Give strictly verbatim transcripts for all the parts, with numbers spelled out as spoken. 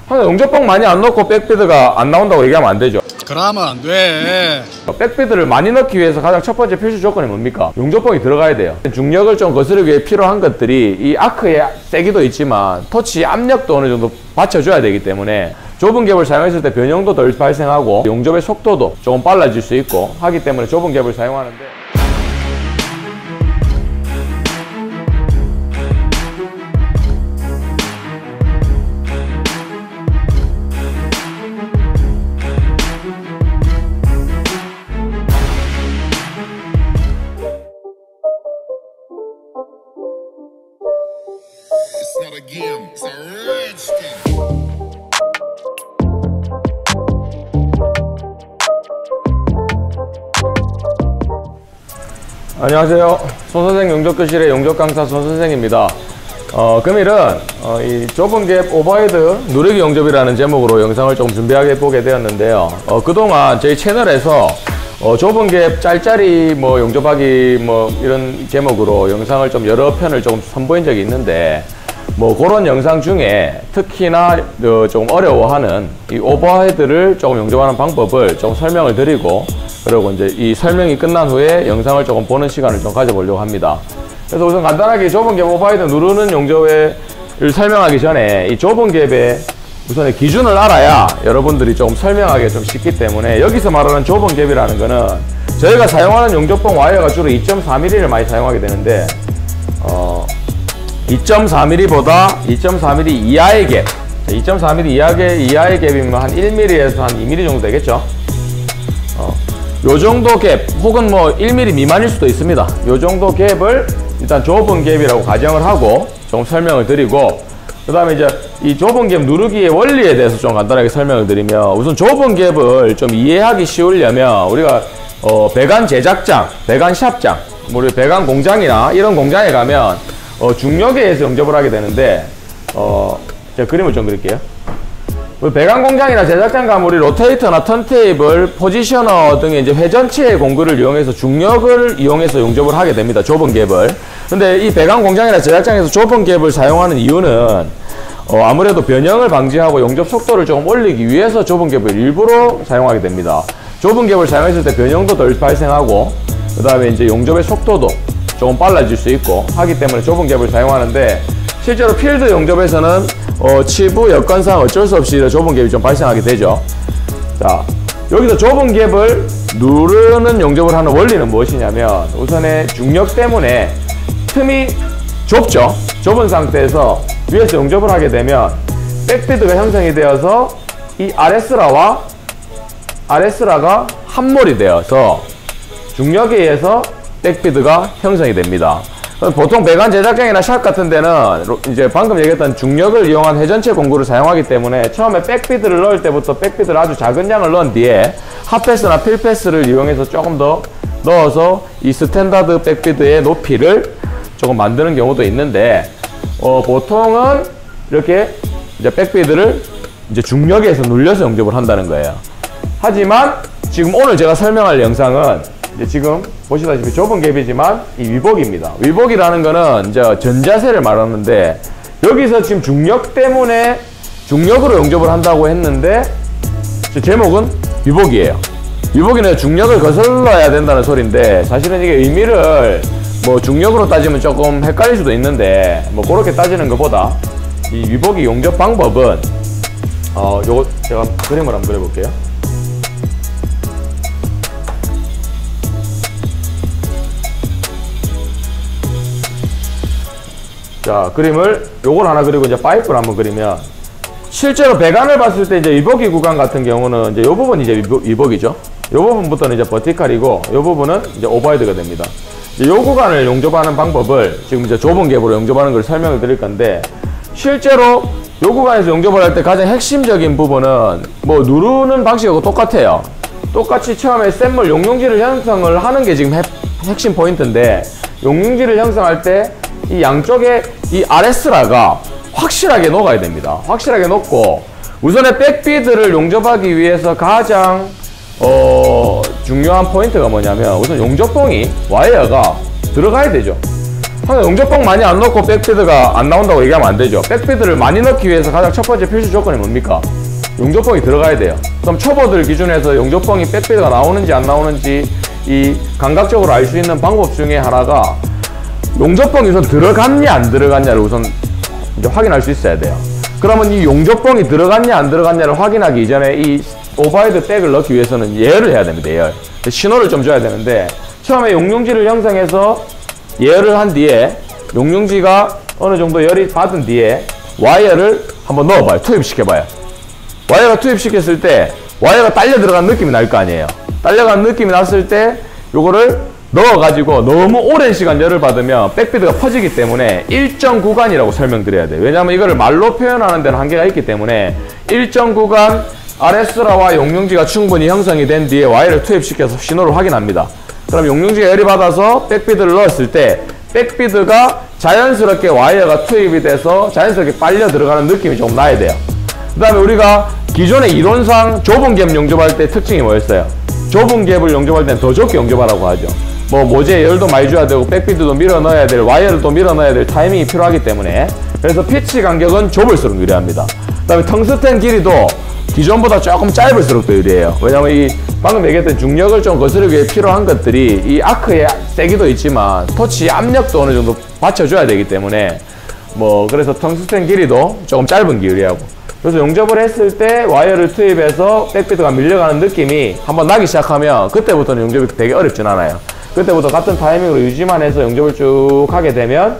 항상 용접봉 많이 안 넣고 백비드가 안 나온다고 얘기하면 안 되죠. 그러면 안 돼. 백비드를 많이 넣기 위해서 가장 첫 번째 필수 조건이 뭡니까? 용접봉이 들어가야 돼요. 중력을 좀 거스르기 위해 필요한 것들이 이 아크의 세기도 있지만 터치 압력도 어느 정도 받쳐줘야 되기 때문에 좁은 갭을 사용했을 때 변형도 덜 발생하고 용접의 속도도 조금 빨라질 수 있고 하기 때문에 좁은 갭을 사용하는데, It's not a game, it's a rich thing. 안녕하세요. 손선생 용접교실의 용접강사 손선생입니다. 어, 금일은 어, 이 좁은 갭 오버헤드 누르기 용접이라는 제목으로 영상을 좀 준비하게 보게 되었는데요. 어, 그동안 저희 채널에서 어, 좁은 갭 짤짤이 뭐 용접하기 뭐 이런 제목으로 영상을 좀 여러 편을 좀 선보인 적이 있는데, 뭐 그런 영상 중에 특히나 어, 좀 어려워하는 이 오버헤드를 조금 용접하는 방법을 좀 설명을 드리고, 그리고 이제 이 설명이 끝난 후에 영상을 조금 보는 시간을 좀 가져보려고 합니다. 그래서 우선 간단하게 좁은 갭 오버헤드 누르는 용접을 설명하기 전에 이 좁은 갭의 우선의 기준을 알아야 여러분들이 좀 설명하기 좀 쉽기 때문에, 여기서 말하는 좁은 갭이라는 거는 저희가 사용하는 용접봉 와이어가 주로 이 점 사 밀리미터를 많이 사용하게 되는데, 어, 이 점 사 밀리미터보다 이 점 사 밀리미터 이하의 갭, 이 점 사 밀리미터 이하의, 이하의 갭이면 한 일 밀리미터에서 한 이 밀리미터 정도 되겠죠. 어, 요 정도 갭, 혹은 뭐 일 밀리미터 미만일 수도 있습니다. 요 정도 갭을 일단 좁은 갭이라고 가정을 하고 좀 설명을 드리고, 그 다음에 이제 이 좁은 갭 누르기의 원리에 대해서 좀 간단하게 설명을 드리면, 우선 좁은 갭을 좀 이해하기 쉬우려면 우리가 어, 배관 제작장, 배관 샵장, 우리 배관 공장이나 이런 공장에 가면 어, 중력에 의해서 용접을 하게 되는데, 어, 제가 그림을 좀 그릴게요. 우리 배관 공장이나 제작장 가면 우리 로테이터나 턴테이블, 포지셔너 등의 이제 회전체의 공구를 이용해서 중력을 이용해서 용접을 하게 됩니다. 좁은 갭을. 근데 이 배관 공장이나 제작장에서 좁은 갭을 사용하는 이유는 어, 아무래도 변형을 방지하고 용접 속도를 좀 올리기 위해서 좁은 갭을 일부러 사용하게 됩니다. 좁은 갭을 사용했을 때 변형도 덜 발생하고, 그 다음에 이제 용접의 속도도 조금 빨라질 수 있고 하기 때문에 좁은 갭을 사용하는데, 실제로 필드 용접에서는 어, 치부 여건상 어쩔 수 없이 좁은 갭이 좀 발생하게 되죠. 자, 여기서 좁은 갭을 누르는 용접을 하는 원리는 무엇이냐면, 우선의 중력 때문에 틈이 좁죠. 좁은 상태에서 위에서 용접을 하게 되면 백비드가 형성이 되어서 이 아레스라와 아레스라가 함몰이 되어서 중력에 의해서 백비드가 형성이 됩니다. 보통 배관 제작장이나 샵 같은 데는 이제 방금 얘기했던 중력을 이용한 회전체 공구를 사용하기 때문에 처음에 백비드를 넣을 때부터 백비드를 아주 작은 양을 넣은 뒤에 핫패스나 필패스를 이용해서 조금 더 넣어서 이 스탠다드 백비드의 높이를 조금 만드는 경우도 있는데, 어, 보통은 이렇게 이제 백비드를 이제 중력에서 눌려서 용접을 한다는 거예요. 하지만 지금 오늘 제가 설명할 영상은 이제 지금 보시다시피 좁은 갭이지만 이 위복입니다. 위복이라는 거는 이제 전자세를 말하는데, 여기서 지금 중력 때문에 중력으로 용접을 한다고 했는데 제목은 위복이에요. 위복이는 중력을 거슬러야 된다는 소리인데, 사실은 이게 의미를 뭐 중력으로 따지면 조금 헷갈릴 수도 있는데, 뭐 그렇게 따지는 것보다 이 위복이 용접 방법은 어 요거 제가 그림을 한번 그려볼게요. 자, 그림을 요걸 하나 그리고 이제 파이프를 한번 그리면, 실제로 배관을 봤을 때 이제 위복이 구간 같은 경우는 이제 요 부분이 이제 위복, 위복이죠. 요 부분부터는 이제 버티칼이고 요 부분은 이제 오버헤드가 됩니다. 이제 요 구간을 용접하는 방법을 지금 이제 좁은 갭으로 용접하는 걸 설명을 드릴 건데, 실제로 요 구간에서 용접을 할 때 가장 핵심적인 부분은 뭐 누르는 방식하고 똑같아요. 똑같이 처음에 샘물 용융지를 형성을 하는 게 지금 핵, 핵심 포인트인데, 용융지를 형성할 때 이 양쪽에 이 아레스라가 확실하게 녹아야 됩니다. 확실하게 녹고, 우선의 백비드를 용접하기 위해서 가장 어, 중요한 포인트가 뭐냐면, 우선 용접봉이 와이어가 들어가야 되죠. 항상 용접봉 많이 안 넣고 백피드가 안 나온다고 얘기하면 안 되죠. 백피드를 많이 넣기 위해서 가장 첫 번째 필수 조건이 뭡니까? 용접봉이 들어가야 돼요. 그럼 초보들 기준에서 용접봉이 백피드가 나오는지 안 나오는지 이 감각적으로 알 수 있는 방법 중에 하나가 용접봉이 우선 들어갔냐 안 들어갔냐를 우선 이제 확인할 수 있어야 돼요. 그러면 이 용접봉이 들어갔냐 안 들어갔냐를 확인하기 이전에 이 오버헤드 백을 넣기 위해서는 예열을 해야 됩니다. 예열. 신호를 좀 줘야 되는데 처음에 용융지를 형성해서 예열을 한 뒤에 용융지가 어느 정도 열이 받은 뒤에 와이어를 한번 넣어봐요. 투입시켜봐요. 와이어가 투입시켰을 때 와이어가 딸려 들어간 느낌이 날 거 아니에요. 딸려간 느낌이 났을 때 요거를 넣어가지고 너무 오랜 시간 열을 받으면 백피드가 퍼지기 때문에 일정 구간이라고 설명드려야 돼요. 왜냐하면 이거를 말로 표현하는 데는 한계가 있기 때문에 일정 구간 아레스라와 용융지가 충분히 형성이 된 뒤에 와이어를 투입시켜서 신호를 확인합니다. 그럼 용융지가 열이 받아서 백피드를 넣었을 때 백피드가 자연스럽게 와이어가 투입이 돼서 자연스럽게 빨려 들어가는 느낌이 조금 나야 돼요. 그 다음에 우리가 기존의 이론상 좁은 갭 용접할 때 특징이 뭐였어요? 좁은 갭을 용접할 때는 더 좁게 용접하라고 하죠. 뭐 모재에 열도 많이 줘야 되고 백피드도 밀어 넣어야 될, 와이어를 또 밀어 넣어야 될 타이밍이 필요하기 때문에 그래서 피치 간격은 좁을수록 유리합니다. 그 다음에 텅스텐 길이도 기존보다 조금 짧을수록 더 유리해요. 왜냐면 이 방금 얘기했던 중력을 좀 거스르기 위해 필요한 것들이 이 아크의 세기도 있지만 토치 압력도 어느 정도 받쳐줘야 되기 때문에 뭐 그래서 텅스텐 길이도 조금 짧은 게 유리하고, 그래서 용접을 했을 때 와이어를 투입해서 백피드가 밀려가는 느낌이 한번 나기 시작하면 그때부터는 용접이 되게 어렵진 않아요. 그때부터 같은 타이밍으로 유지만 해서 용접을 쭉 하게 되면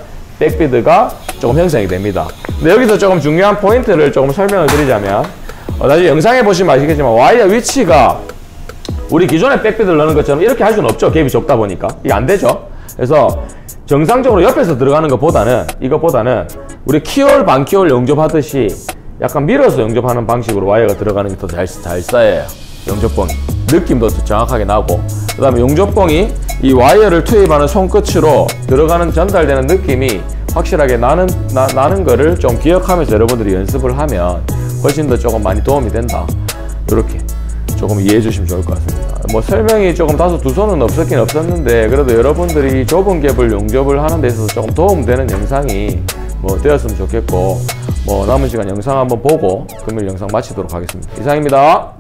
백피드가 조금 형성이 됩니다. 근데 여기서 조금 중요한 포인트를 조금 설명을 드리자면 어, 나중에 영상에 보시면 아시겠지만 와이어 위치가 우리 기존의 백피드를 넣는 것처럼 이렇게 할 수는 없죠. 갭이 좁다 보니까 이게 안 되죠. 그래서 정상적으로 옆에서 들어가는 것보다는 이것보다는 우리 키홀 반키홀 용접하듯이 약간 밀어서 용접하는 방식으로 와이어가 들어가는 게 더 잘 잘 쌓여요. 용접봉이 느낌도 더 정확하게 나고, 그 다음에 용접봉이 이 와이어를 투입하는 손끝으로 들어가는 전달되는 느낌이 확실하게 나는 나, 나는 거를 좀 기억하면서 여러분들이 연습을 하면 훨씬 더 조금 많이 도움이 된다. 이렇게 조금 이해해 주시면 좋을 것 같습니다. 뭐 설명이 조금 다소 두서는 없었긴 없었는데 그래도 여러분들이 좁은 갭을 용접을 하는 데 있어서 조금 도움되는 영상이 뭐 되었으면 좋겠고, 뭐 남은 시간 영상 한번 보고 금일 영상 마치도록 하겠습니다. 이상입니다.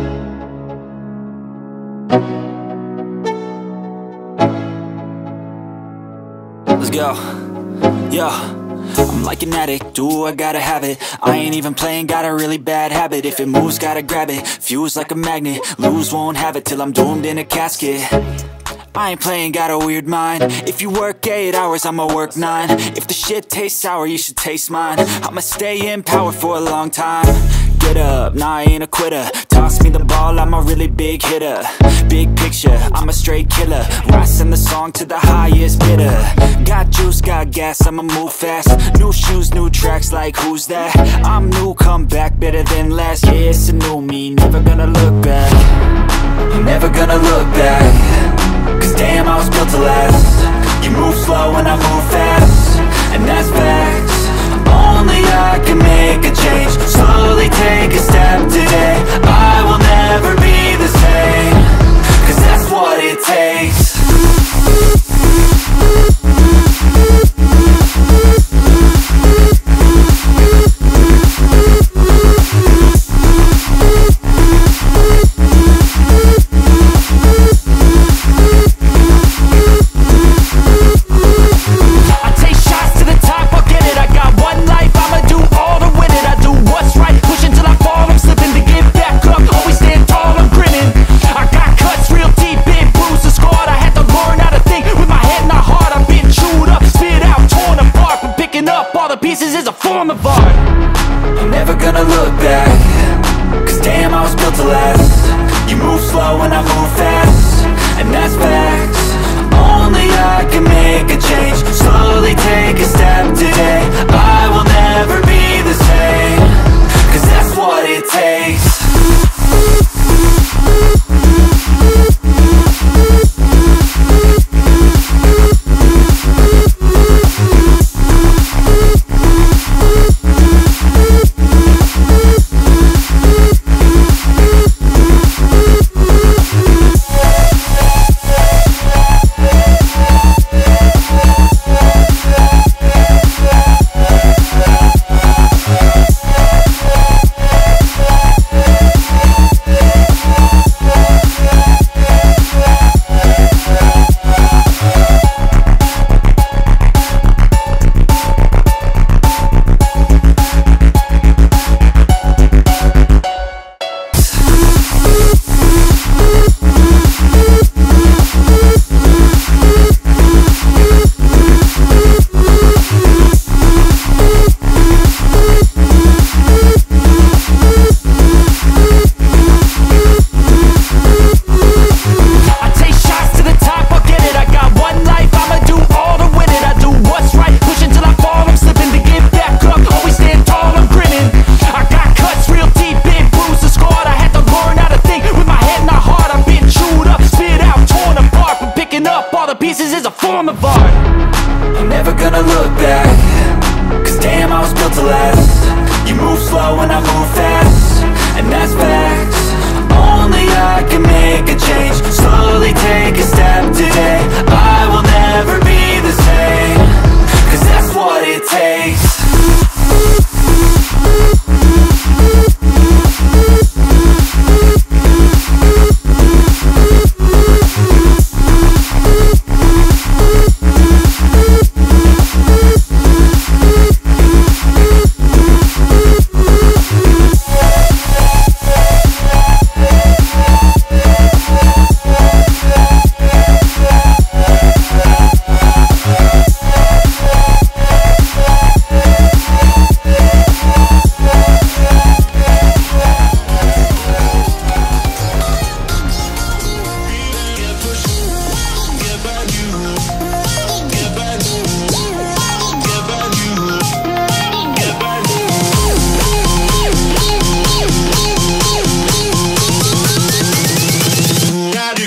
Let's go. Yeah. I'm like an addict, do I gotta have it. I ain't even playing, got a really bad habit. If it moves, gotta grab it, fuse like a magnet. Lose, won't have it till I'm doomed in a casket. I ain't playing, got a weird mind. If you work eight hours, I'ma work nine. If the shit tastes sour, you should taste mine. I'ma stay in power for a long time. Get up, nah I ain't a quitter. Toss me the ball, I'm a really big hitter. Big picture, I'm a straight killer. Rising the song to the highest bidder. Got juice, got gas, I'ma move fast. New shoes, new tracks, like who's that? I'm new, come back, better than last. Yeah, it's a new me, never gonna look back. Never gonna look back. Cause damn, I was built to last. You move slow and I move fast, and that's facts. Only I can make a change. Slowly take a step today. I will never be the same. Cause that's what it takes. I take shots to the top, I'll get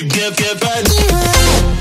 get, get back.